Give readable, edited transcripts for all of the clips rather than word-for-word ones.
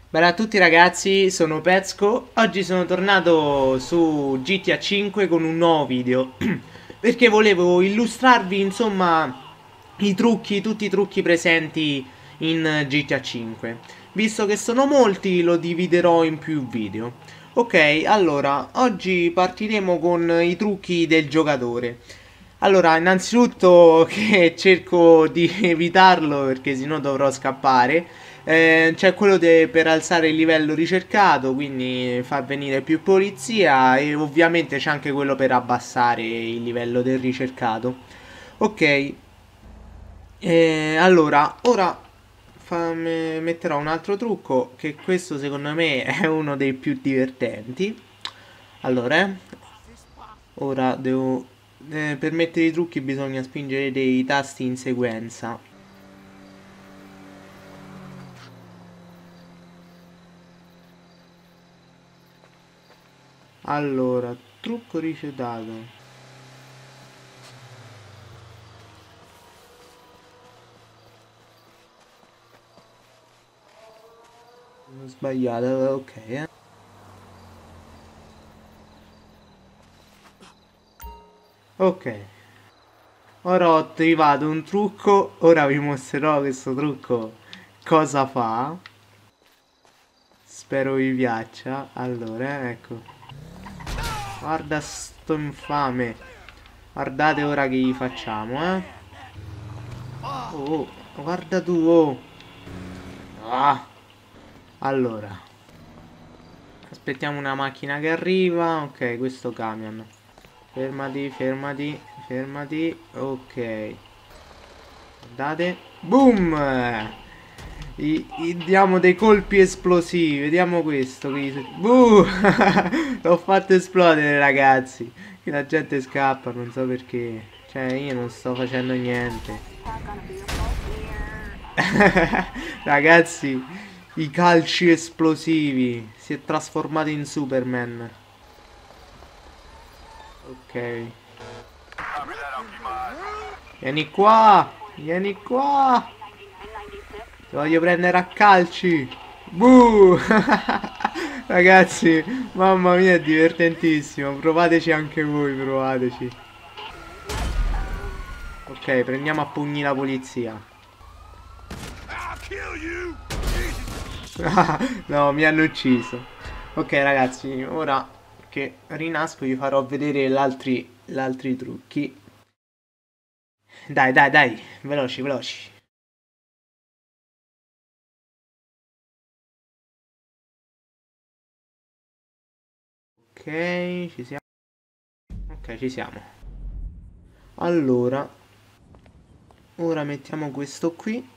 Bella a tutti ragazzi, sono Pezco. Oggi sono tornato su GTA 5 con un nuovo video perché volevo illustrarvi insomma i trucchi, tutti i trucchi presenti in GTA 5. Visto che sono molti, lo dividerò in più video. Ok, allora, oggi partiremo con i trucchi del giocatore. Allora, innanzitutto che cerco di evitarlo perché sennò dovrò scappare. C'è quello per alzare il livello ricercato, quindi far venire più polizia e ovviamente c'è anche quello per abbassare il livello del ricercato. Ok, allora, ora metterò un altro trucco che questo secondo me è uno dei più divertenti. Allora, ora devo... per mettere i trucchi bisogna spingere dei tasti in sequenza. Allora, trucco ricettato. Ho sbagliato, ok, Ok, ora ho trovato un trucco, ora vi mostrerò questo trucco cosa fa. Spero vi piaccia. Allora, ecco. Guarda sto infame. Guardate ora che gli facciamo, eh. Oh, guarda tu, oh. Ah. Allora, aspettiamo una macchina che arriva. Ok, questo camion. Fermati, fermati, fermati. Ok. Guardate. Boom! Diamo dei colpi esplosivi. Vediamo questo. L'ho fatto esplodere, ragazzi. Che la gente scappa, non so perché. Cioè, io non sto facendo niente. Ragazzi, i calci esplosivi. Si è trasformato in Superman. Ok. Vieni qua. Vieni qua. Ti voglio prendere a calci. Buh! Ragazzi, mamma mia, è divertentissimo. Provateci anche voi, provateci. Ok, prendiamo a pugni la polizia. No, mi hanno ucciso. Ok, ragazzi, ora che rinasco vi farò vedere l'altri trucchi. Dai, dai, dai, veloci, veloci. Ok, ci siamo. Ok, ci siamo. Allora, ora mettiamo questo qui.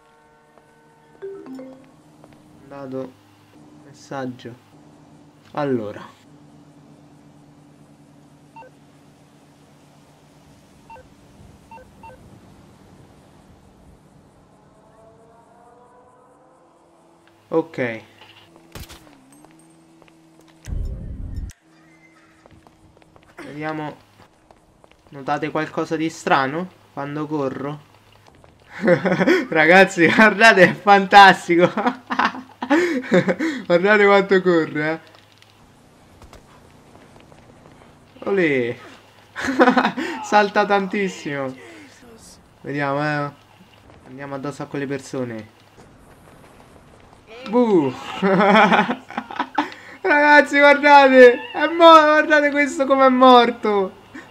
Dato messaggio. Allora, ok. Vediamo. Notate qualcosa di strano quando corro? Ragazzi, guardate, è fantastico. Guardate quanto corre, eh. Olè. Salta tantissimo. Vediamo, eh. Andiamo addosso a quelle persone. Buh. Ragazzi, guardate. È morto. Guardate questo come è morto.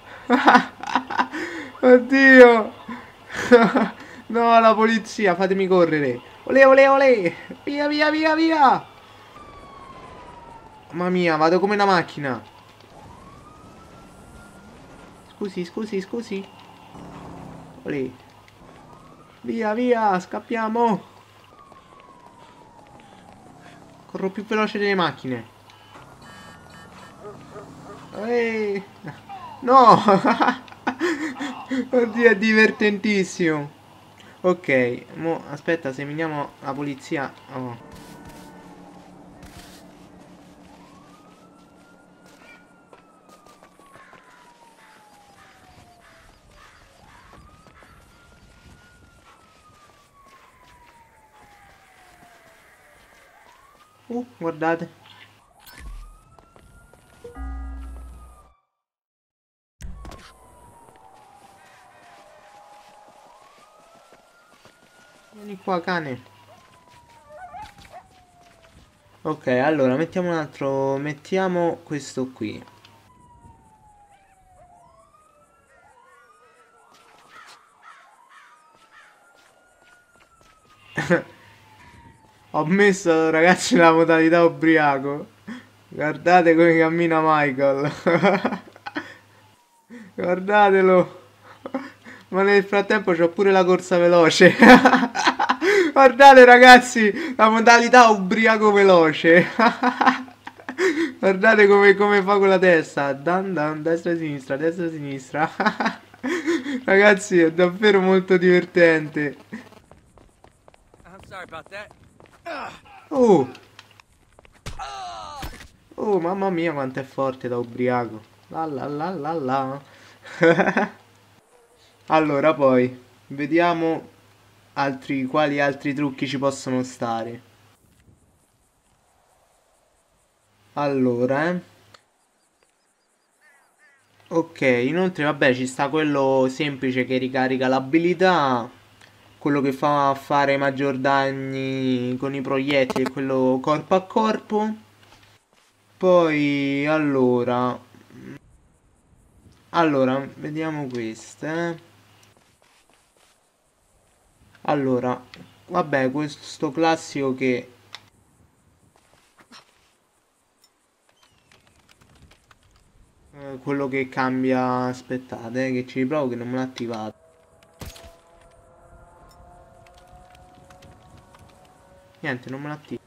Oddio. No, la polizia, fatemi correre. Olè, olè, olè. Via, via, via, via. Mamma mia, vado come una macchina. Scusi, scusi, scusi. Olè. Via, via, scappiamo. Corro più veloce delle macchine. Ehi. No. Oddio, è divertentissimo. Ok, mo aspetta, seminiamo la polizia. Oh. Guardate. Vieni qua, cane. Ok, allora mettiamo un altro. Mettiamo questo qui. Ho messo, ragazzi, la modalità ubriaco. Guardate come cammina Michael. Guardatelo. Ma nel frattempo c'ho pure la corsa veloce. Guardate, ragazzi, la modalità ubriaco veloce. Guardate come fa con la testa. Dan dan, destra e sinistra, destra e sinistra. Ragazzi, è davvero molto divertente. Oh, oh, mamma mia, quanto è forte da ubriaco. La la la la la. Allora, poi vediamo quali altri trucchi ci possono stare. Allora, ok, inoltre vabbè ci sta quello semplice che ricarica l'abilità, quello che fa fare maggior danni con i proiettili, quello corpo a corpo. Poi, allora, vediamo queste. Allora, vabbè, questo classico che quello che cambia. Aspettate, che ci riprovo che non me l'ha attivato. Niente, non me l'ha attivato.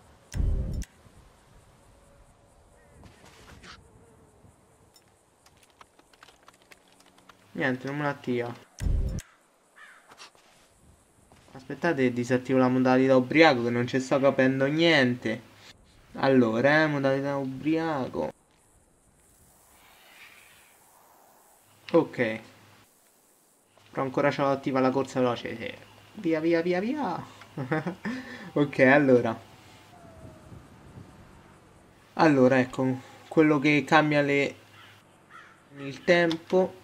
Niente, non me l'ha attivato. Aspettate, disattivo la modalità ubriaco che non ci sto capendo niente. Allora, modalità ubriaco. Ok. Però ancora c'ho attiva la corsa veloce. Sì. Via, via, via, via. Ok, allora. Allora, ecco. Quello che cambia il tempo.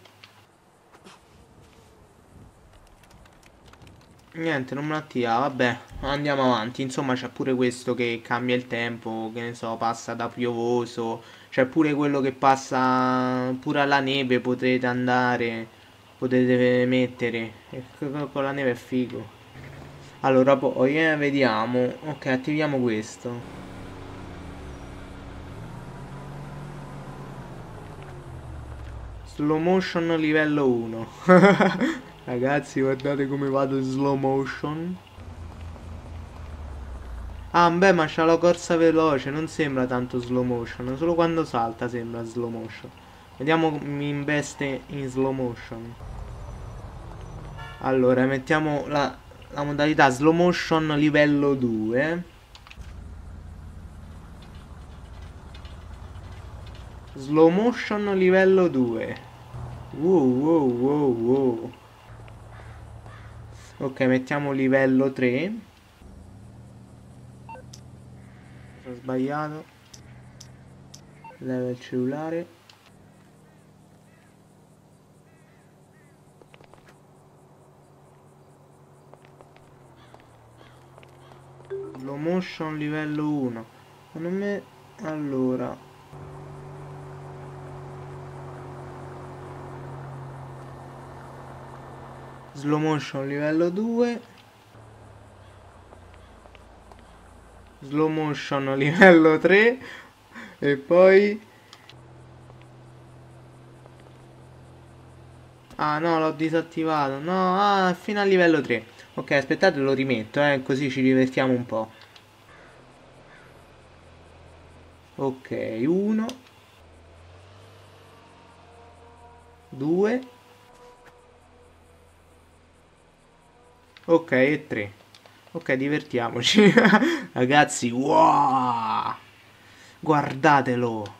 Niente, non me la attiva, vabbè, andiamo avanti. Insomma, c'è pure questo che cambia il tempo, che ne so, passa da piovoso. C'è pure quello che passa pure alla neve, potrete andare, potete mettere. E con la neve è figo. Allora, poi, vediamo. Ok, attiviamo questo. Slow motion livello 1. Ragazzi, guardate come vado in slow motion. Ah, beh, ma c'ha la corsa veloce, non sembra tanto slow motion, solo quando salta sembra slow motion. Vediamo mi investe in slow motion. Allora, mettiamo la modalità slow motion livello 2. Slow motion livello 2. Wow, wow, wow, wow. Ok, mettiamo livello 3. Ho sbagliato. Level cellulare. Slow motion livello 1. Ma non me. Allora. Slow motion livello 2. Slow motion livello 3. E poi. Ah no, l'ho disattivato. No, fino a livello 3. Ok, aspettate, lo rimetto, così ci divertiamo un po'. Ok, 1, 2. Ok, e 3. Ok, divertiamoci. Ragazzi, wow! Guardatelo.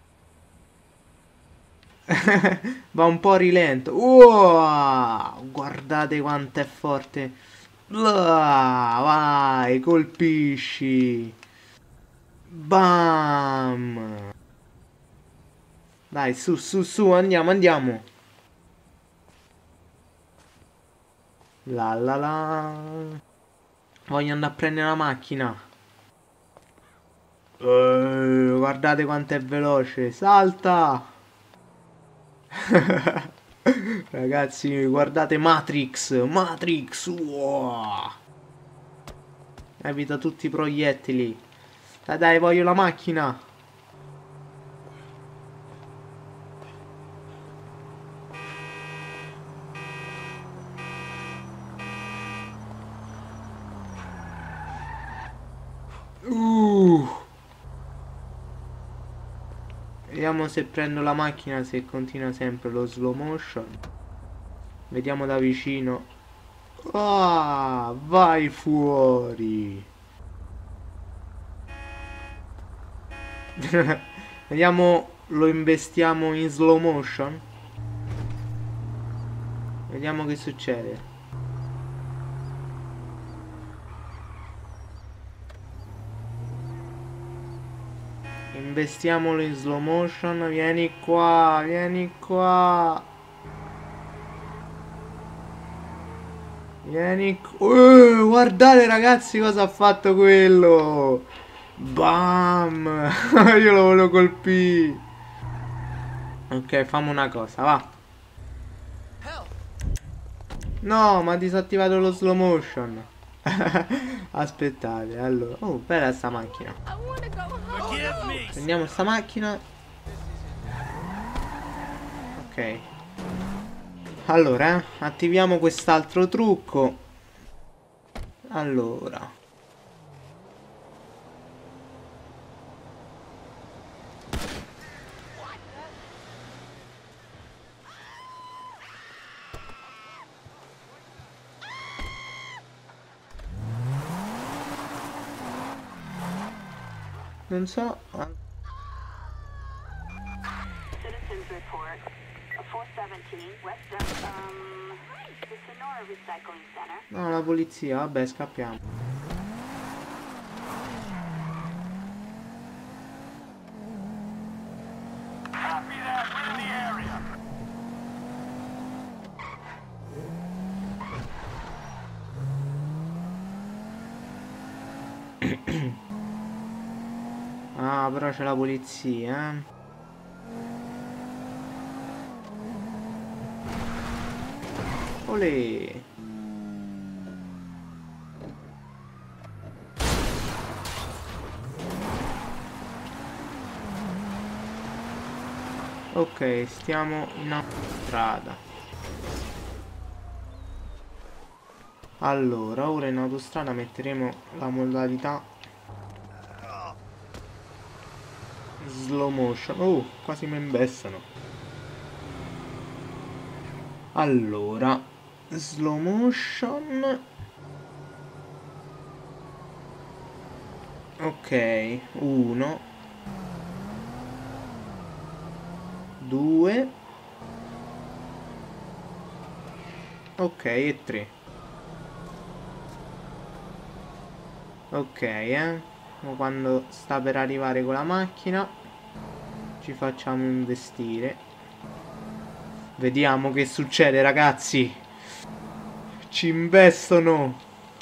Va un po' rilento. Wow! Guardate quanto è forte. Vai, colpisci. Bam! Dai, su, su, su, andiamo, andiamo. La la la. Voglio andare a prendere la macchina. Guardate quanto è veloce. Salta! Ragazzi, guardate Matrix. Matrix. Wow. Evita tutti i proiettili. Dai, dai, voglio la macchina. Vediamo se prendo la macchina, se continua sempre lo slow motion. Vediamo da vicino. Ah, vai fuori. Vediamo, lo investiamo in slow motion. Vediamo che succede. Investiamolo in slow motion. Vieni qua, vieni qua. Vieni qua. Guardate ragazzi cosa ha fatto quello. Bam. Io lo volevo colpire. Ok, fammi una cosa, va. No, ma ha disattivato lo slow motion. Aspettate, allora. Oh, bella sta macchina. Prendiamo sta macchina. Ok. Allora, attiviamo quest'altro trucco. Allora. Non so. No, la polizia, vabbè, scappiamo. Ah, però c'è la polizia, eh. Olè. Ok, stiamo in autostrada. Allora, ora in autostrada metteremo la modalità slow motion. Oh, quasi mi imbestano. Allora, slow motion. Ok, 1 2 ok, e 3. Ok, quando sta per arrivare con la macchina ci facciamo investire. Vediamo che succede, ragazzi. Ci investono.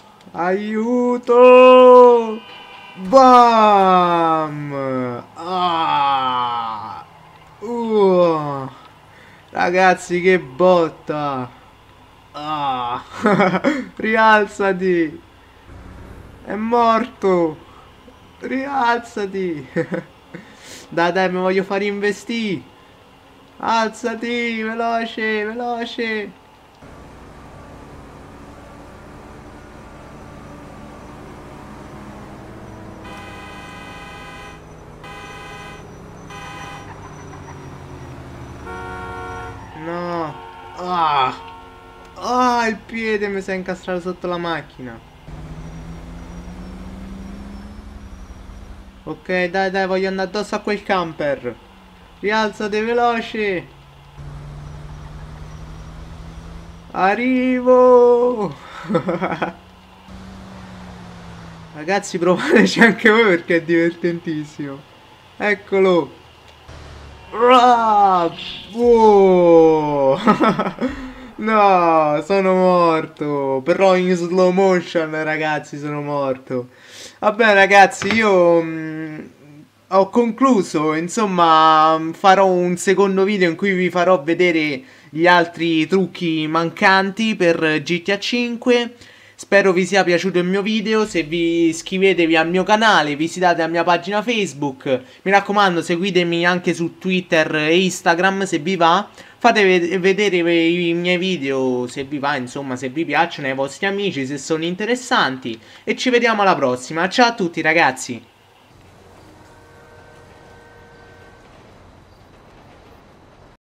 Aiuto! Bam! Ah! Ragazzi, che botta! Ah! Rialzati! È morto! Rialzati! Dai, dai, mi voglio fare investire! Alzati! Veloce, veloce! No! Ah! Ah, il piede mi si è incastrato sotto la macchina. Ok, dai, dai, voglio andare addosso a quel camper. Rialzati veloce. Arrivo. Ragazzi, provateci anche voi perché è divertentissimo. Eccolo. Ah, wow. No, sono morto. Però in slow motion, ragazzi, sono morto. Vabbè, ragazzi, io ho concluso. Insomma, farò un secondo video in cui vi farò vedere gli altri trucchi mancanti per GTA 5. Spero vi sia piaciuto il mio video. Se vi iscrivetevi al mio canale, visitate la mia pagina Facebook. Mi raccomando, seguitemi anche su Twitter e Instagram se vi va. Fate vedere i miei video se vi va, insomma, se vi piacciono ai vostri amici, se sono interessanti. E ci vediamo alla prossima. Ciao a tutti, ragazzi.